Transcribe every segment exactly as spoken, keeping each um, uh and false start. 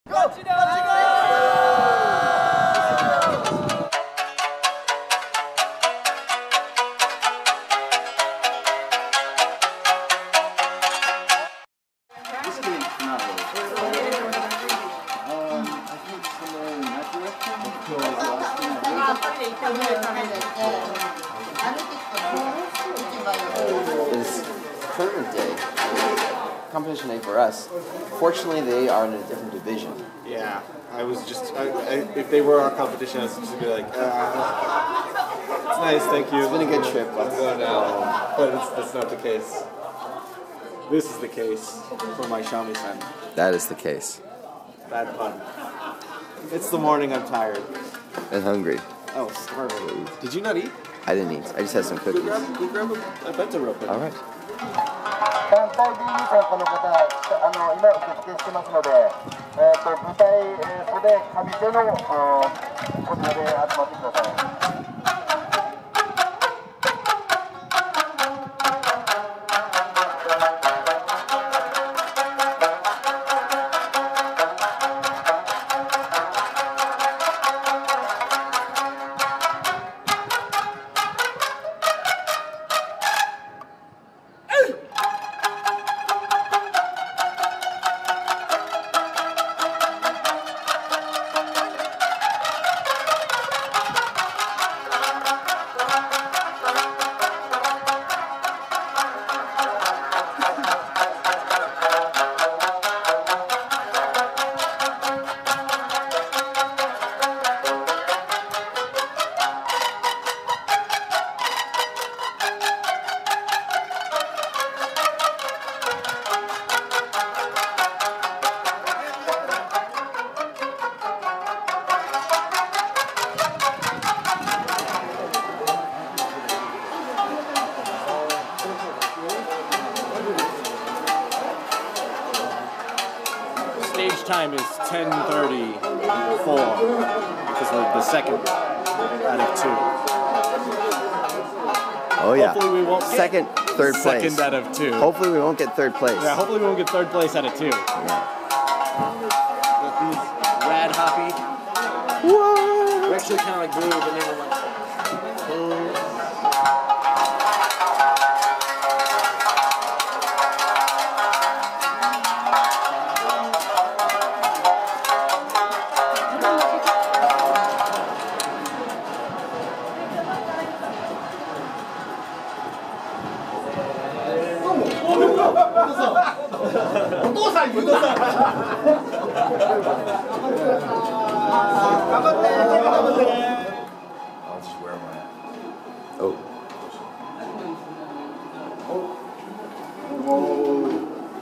Is tournament day, competition day for us. Fortunately, they are in a different division. Yeah, I was just, I, I, if they were our competition, I was just gonna be like, uh, it's nice, thank you. It's been a good trip. Let's go now. But it's, that's not the case. This is the case for my Xiaomi-san. That is the case. Bad pun. It's the morning, I'm tired. And hungry. Oh, starving. Did you not eat? I didn't eat. I just had some cookies. Go grab, go grab a, a bento real quick. All right. 団体 ビー さんこの方、あの今受付してますので、えー、と舞台、えー、袖上手のこちらで集まってください。 Stage time is ten thirty-four because we're the second out of two. Oh yeah. Hopefully we won't get second, third place. Second out of two. Hopefully we won't get third place. Yeah, hopefully we won't get third place out of two. Yeah. Got these rad hoppy. Whoa! They're actually kind of like blue, but they were like. Uh, お父さん言うな。頑張って頑張って。 I'll just wear my. Oh. Oh.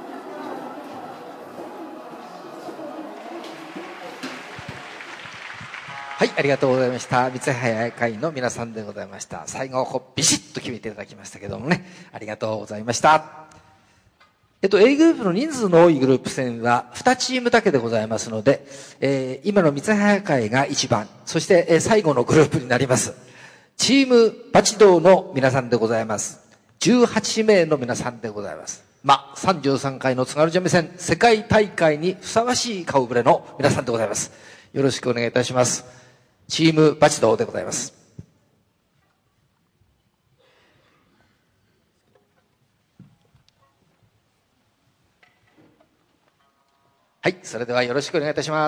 はい、ありがとうございました。三ツ早会の皆さんでございました。最後こうビシッと決めていただきましたけどもね、ありがとうございました。えっと A グループの人数の多いグループ戦はにチームだけでございますので、えー、今の三ツ早会がいちばん、そして、えー、最後のグループになります。チームバチドウの皆さんでございます。じゅうはちめいの皆さんでございます。まあ、さんじゅうさんかいの津軽三味線世界大会にふさわしい顔ぶれの皆さんでございます。よろしくお願いいたします。チームバチドウでございます。はい、それではよろしくお願いいたします。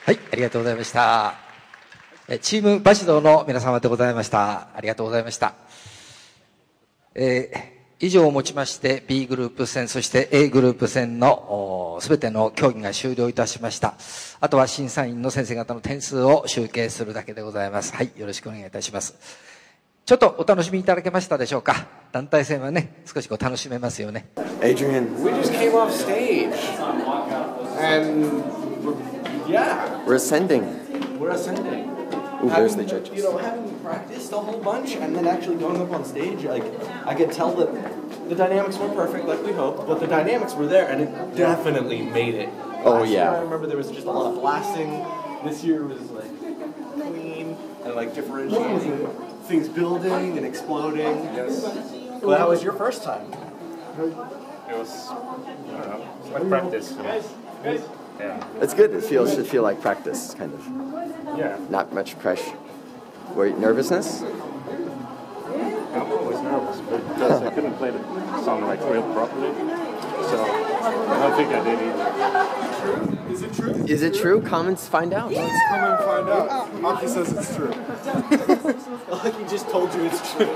はい、ありがとうございました。チームバシドの皆様でございました。ありがとうございました。えー以上をもちまして B グループ戦、そして A グループ戦のすべての競技が終了いたしました。あとは審査員の先生方の点数を集計するだけでございます。はい、よろしくお願いいたします。ちょっとお楽しみいただけましたでしょうか。団体戦はね、少しこう楽しめますよね。 Adrian, We just came off stage. And yeah, we're ascending. we're ascending. Ooh, there's the Having, judges. You know, having practiced a whole bunch and then actually going up on stage, like I could tell that the dynamics weren't perfect like we hoped, but the dynamics were there and it definitely made it. Oh, Last year, yeah. I remember there was just a lot of blasting. This year was like clean and like differentiating things building and exploding. Yes. Well, how was your first time? It was, I don't know, it's like practice. So. Yeah. It's good. It feels should feel like practice, kind of. Yeah. Not much pressure. Were you nervousness? I'm always nervous because I couldn't play the song like real properly. So I don't think I did either. Is it true? Is it true? Comments find out. Let's come and find out. Aki says it's true. Like he just told you it's true.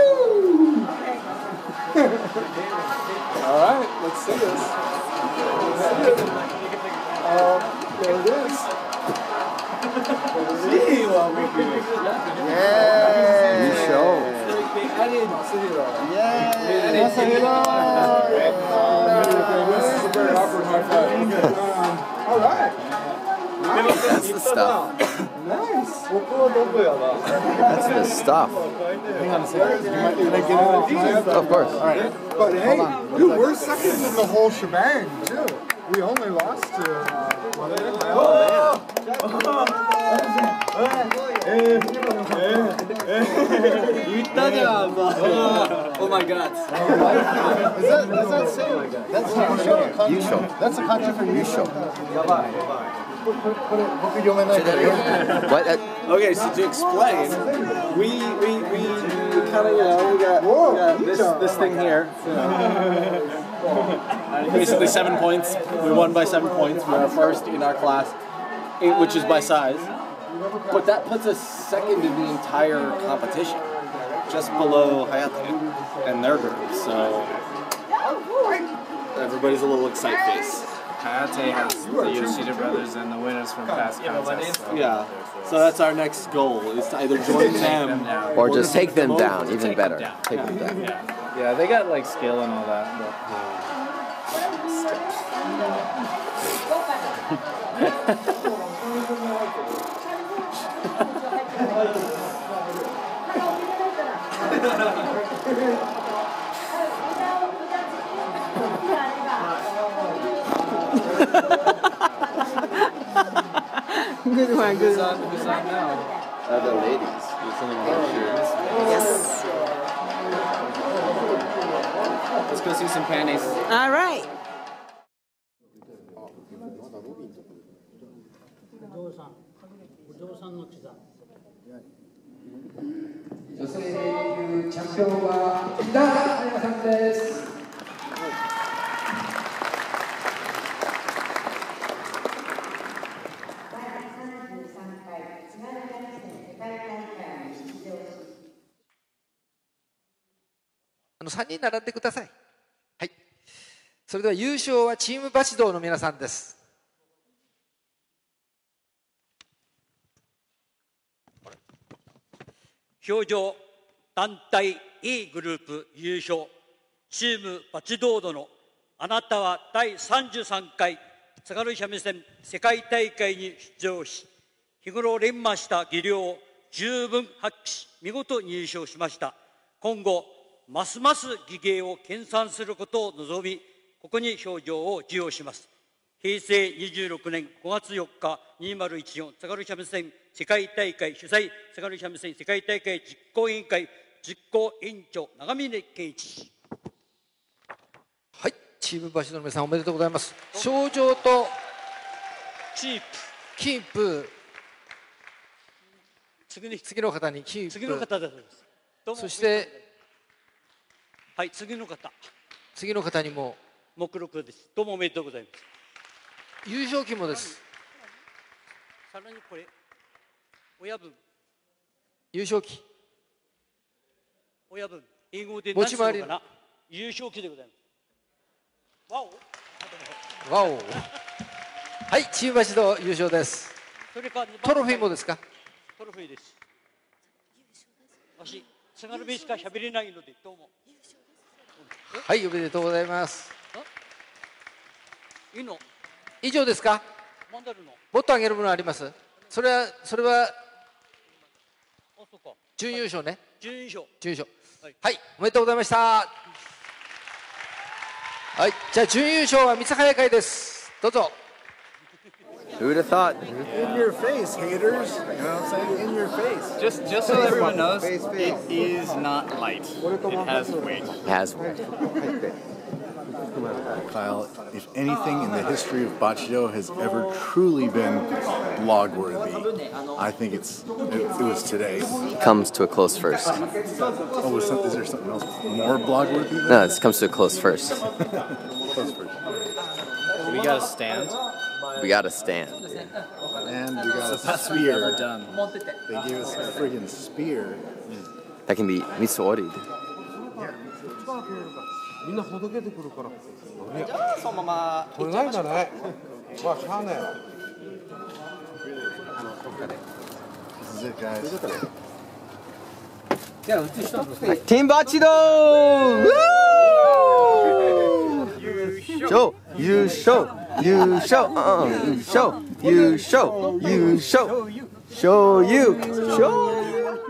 All right, let's see this. Let's see it. Um, there it is. Gee, well, we can- You show. Yay! Masahiro! This is a very awkward high five. Okay. Um, all right. That's the stuff. Nice. That's the stuff. Hang on a second. Can I, can I get in? Of course. All right. But hey, dude, we're second in the whole shebang, too. We only lost to. Uh, oh, Oh my god. Is that, does that say? That's you show. You show. That's a country for you show. What? Uh, Okay, so to explain, we we we, we kind of you know we got, we got this this thing here. Basically seven points. We won by seven points. We are first in our class, in- which is by size. But that puts us second in the entire competition, just below Hayate and their group. So everybody's a little excite face. Hayate has the Yoshida brothers and the winners from past contests. So Yeah. So that's our next goal: is to either join them or just take them over. down, even Take them better. down. Take them down. yeah, yeah, they got like skill and all that. But, Good one, good who's on, who's on now? Uh, the ladies. Yes. Let's go see some panties. All right. 女性英雄チャンピオンは井田彩香さんです。あのさんにん並んでください。はい。それでは優勝はチームバチドウの皆さんです。 表情団体 E グループ優勝チームバチドードのあなたはだいさんじゅうさんかい津軽三味線世界大会に出場し日頃練磨した技量を十分発揮し見事入賞しました。今後ますます技芸を研鑽することを望みここに表彰を授与します。平成にじゅうろくねんごがつよっかにせんじゅうよん津軽三味線世界大会主催津軽三味線世界大会実行委員会実行委員長長峰健一。 はい、チームバシドウの皆さんおめでとうございます。賞状とチープキープ、 次に次の方にキープ、 次の方です。どうもそしてはい次の方次の方にも目録です。どうもおめでとうございます。 優勝旗もです。 さらにこれ親分優勝旗親分英語で何ていうのかな優勝旗でございます。わおわおはいチームバチド優勝です。 それからトロフィーもですか？ トロフィーです。私津軽弁しか喋れないのでどうもはいおめでとうございます。 いいの以上ですか？ マンダルのもっとあげるものあります？それはそれはあそうか準優勝ね。 準優勝準優勝はい、 はい、おめでとうございました。はい、じゃあ準優勝は三早会です。どうぞ。 Who would have thought? In your face, haters. You know what I'm saying? In your face. Just, just so everyone knows, it is not light. It has weight. It has one. Kyle, if anything in the history of Boccido has ever truly been blog-worthy, I think it's it, it was today. It comes to a close first. Oh, was some, is there something else more blog-worthy? Than No, this comes to a close first. Close first. We got a stand. We got to stand. And we got It's the a best we've ever spear. done. They gave us a friggin' spear. That can be mitsuori. みんなほどけてくるから。じゃあそのまま。これないんだね。まあしゃあねえ。 This is it, guys. Team Boccido! Show, you show, you show, uh, you show, you show, you show, show you, show you.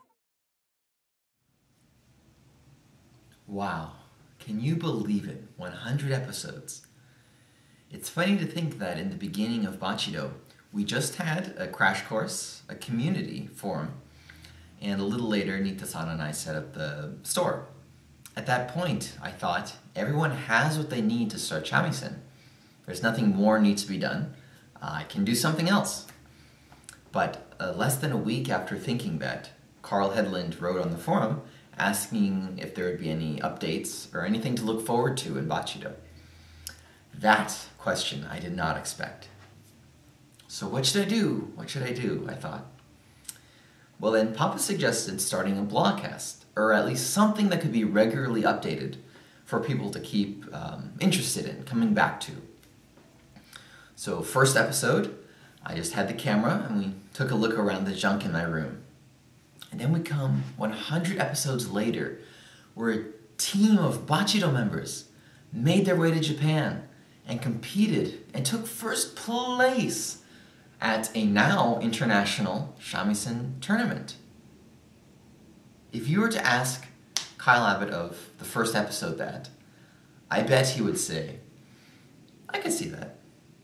Wow, can you believe it? one hundred episodes. It's funny to think that in the beginning of Boccido, we just had a crash course, a community forum, and a little later, Nita-san and I set up the store. At that point, I thought, everyone has what they need to start shamisen. There's nothing more needs to be done. I can do something else. But uh, less than a week after thinking that, Carl Hedlund wrote on the forum asking if there would be any updates or anything to look forward to in Boccido. That question I did not expect. So what should I do? What should I do? I thought. Well then, Papa suggested starting a blogcast, or at least something that could be regularly updated for people to keep um, interested in, coming back to. So first episode, I just had the camera and we took a look around the junk in my room. And then we come one hundred episodes later, where a team of Boccido members made their way to Japan and competed and took first place at a now international shamisen tournament. If you were to ask Kyle Abbott of the first episode that, I bet he would say, I can see that.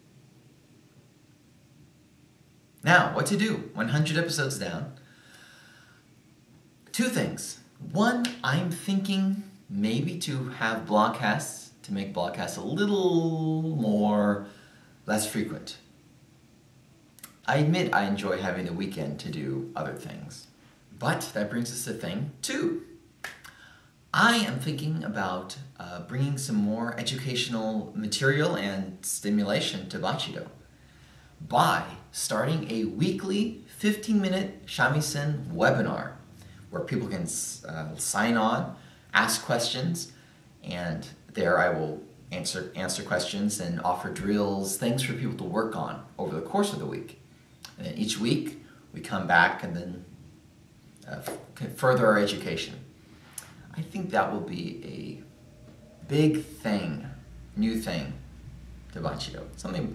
Now, what to do? one hundred episodes down. Two things. One, I'm thinking maybe to have blogcasts, to make blogcasts a little more, less frequent. I admit I enjoy having the weekend to do other things. But that brings us to thing two. I am thinking about uh, bringing some more educational material and stimulation to Boccido by starting a weekly fifteen minute shamisen webinar where people can uh, sign on, ask questions, and there I will answer, answer questions and offer drills, things for people to work on over the course of the week. And then each week we come back and then uh, further our education. I think that will be a big thing, new thing to Boccido. Something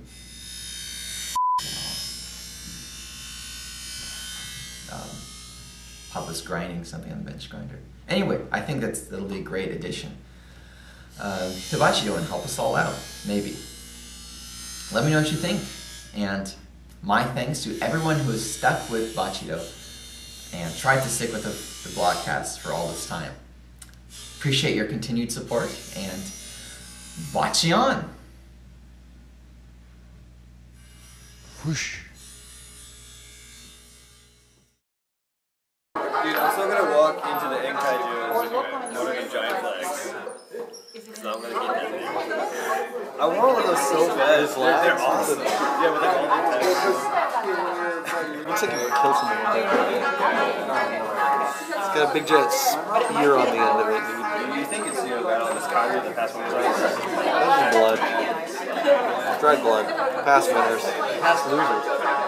um, Papa's grinding something on the bench grinder. Anyway, I think that's that'll be a great addition uh, to Boccido and help us all out, maybe. Let me know what you think. And my thanks to everyone who has stuck with Boccido and tried to stick with the, the blogcast for all this time. Appreciate your continued support, and Bocci on! Whoosh. Dude, I'm still gonna walk into the Enkaiju with one of the giant flags. So I'm gonna get down there. I want one of those so bad. They're, they're awesome. Yeah, but they're all Looks like you would kill someone with that. It's got a big giant spear on the end of it, dude. You think it's, you know, got all this power the past winners? That's blood. Dried blood. Past winners. Past losers.